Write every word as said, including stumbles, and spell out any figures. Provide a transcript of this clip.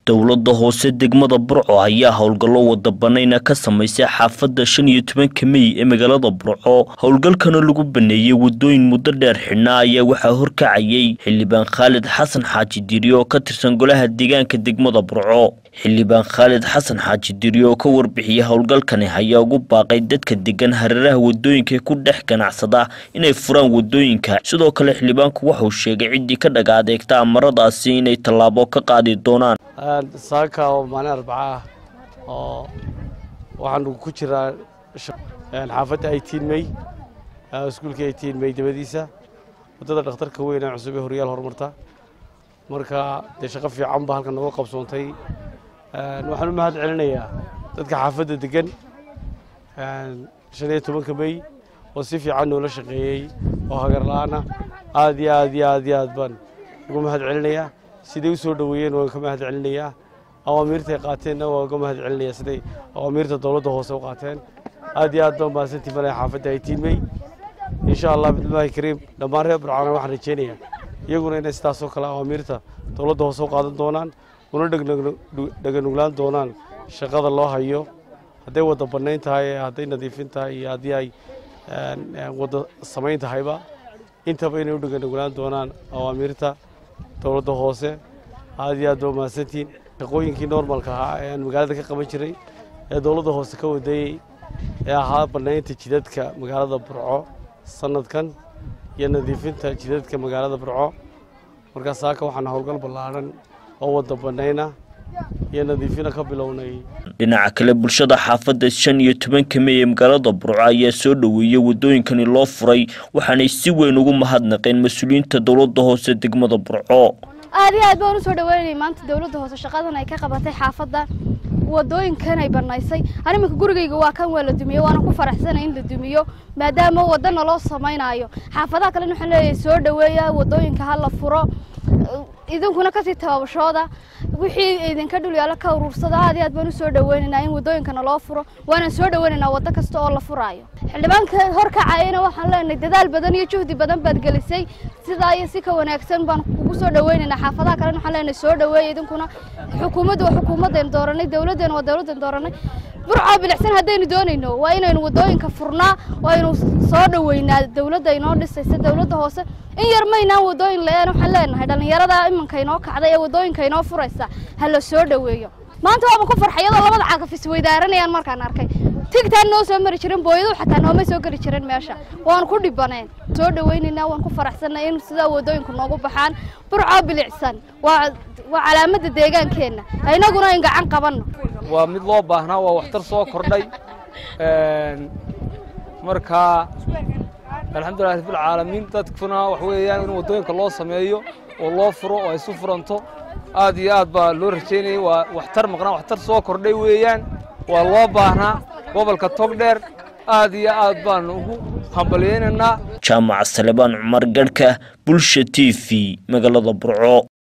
dowladda hoose degmada Burco ayaa howlgallo wada banayna ka sameysay xaafadda shan iyo tobanka May ee magaalada Burco. Howlgalkan lagu baneeyay wadooyin muddo dheer xidhnaa ayaa waxaa horkacayay xildhibaan Khalid Xasan Xaaji Diiri oo ka tirsan golaha deegaanka degmada Burco. xildhibaan Khalid Xasan Xaaji Diiri oo ka warbixiyay howlgalkan ayaa ugu baaqay dadka degan hareeraha wadooyinka ku dhex ganacsada inay furaan wadooyinka. Sidoo kale xildhibaanku wuxuu sheegay cidii ka dhaga adeegta amaradaasi inay tallaabo ka qaadi doonaan. saaka oo maalin Arbaca oo waxaan ku jiraa xaafadda eighteen May iskuulka eighteen May dabadiisa wadada dhakhtarka weyn ee cusub ee horyaal horumarta marka de shaqo fiican ba halkan nooga qabsoontay waxaan u mahad celinayaa dadka xaafadda degan shan iyo tobanka May oo si fiican noola shaqeeyay oo hagar la'aan aad iyo aad iyo aad iyo aad baan ugu mahad celinayaa sidii u soo dhaweeyeen waan ka mahad celinayaa awaamirta qaateen waan ka mahad celinayaa sidii awaamirta dawladda hoose u qaateen aad iyo aad baan maasantii malay xaafadda eighteen May insha Allah bidlaahi kariim dhamaan reer Burco waxaan rajeynayaa iyaguna inay sidaas oo kale awaamirta dawladda hoose u qaadan doonaan una dhaganuglaan doonaan shaqada loo hayo haday wada banayn tahay haday nadiifin tahay iyo hadii ay wada samayn tahayba intaba inay u dhaganuglaan doonaan awaamirta dawladda hoose aad iyo aad baa maasantiin shaqooyinkii normalka ahaa ee magaalada ka qaban jiray ee dawladda hoose ka waday ee ahaa banaynta jidadka magaalada Burco sanadkan iyo nadiifinta jidadka magaalada Burco marka saaka waxaan howlgal ballaaran oo wada banayna iyo nadiifina ka bilownay. dhinaca kale bulshada xaafadda shan iyo tobanka May ee magaalada Burco ayaa soo dhaweeyay wadooyinkan loo furay waxaanay si weyn ugu mahadnaqeen mas'uuliyiinta dawladda hoose degmada Burco. aad iyo aad baan u soo dhaweynay maanta dawladda hoose shaqadan ay ka qabatay xaafadda wadooyinkan ay banaysay animka gurigayga waa kan waa la dumiyo waana ku faraxsanahay in la dumiyo maadaama wadana loo sameeynayo xaafadaha kale waxaan leeyahay soo dhaweeya wadooyinka hal la furo idinkuna ka sii taabashooda wixii idinka dhul yaala ka urursada aad iyo aad baan u soo dhaweynaynaa in wadooyinkana loo furo waana soo dhaweynaynaa wada kasta oo la furaayo. xildhibaanka horkacayna waxaan leenahay dadaal badan iyo juhdi badan baad gelisay sida ay si ka wanaagsan baan kugu soo dhaweynaynaa xaafadaha kale waxaan leenahay soo dhaweey idinkuna xukuumaddu waa xukuumadeen dooranay dawladdeena waa dawladeen dooranay Burco bilicsan hadaynu doonayno waa inaynu wadooyinka furnaa waa inuu soo dhaweynaa dawladda inoo dhisaysa dawladda hoose in yar maynaan wadooyin leeyahay waxaan leenahay dhalinyarada imanka inoo kacday ee wadooyinka inoo furaysa hala soo dhaweeyo. maanta waan ku farxayado labada cagafis weydaaranayaan markaan arkay tigtaan noo soo mari jirin booyadu xataa nooma soo gali jirin meesha waan ku dhibaneen soo dhaweynayna waan ku faraxsanahay in sida wadooyinku noogu baxaan Burco bilicsan waa waa calaamada deegaankeena aynaguna in gacan qabanno waa mid loo baahnaa waa waxtar soo kordhay een marka alxamdulillaah rabbil caalamiin dadkuna wax weeyaan in wadooyinka loo sameeyo oo loo furo oo ay isu furanto aad iyo aad baa loo rajeynayay waa waxtar maqnaa waxtar soo kordhay weeyaan waa loo baahnaa gobolka Togdheer aad iyo aad baan ugu hambalyeynaa. Jaamac Salebaan Cumar Gadhka Bulsha T V magaalada Burco.